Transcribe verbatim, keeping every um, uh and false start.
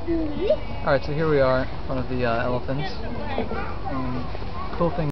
Alright, so here we are in front of the uh, elephants. Um, cool thing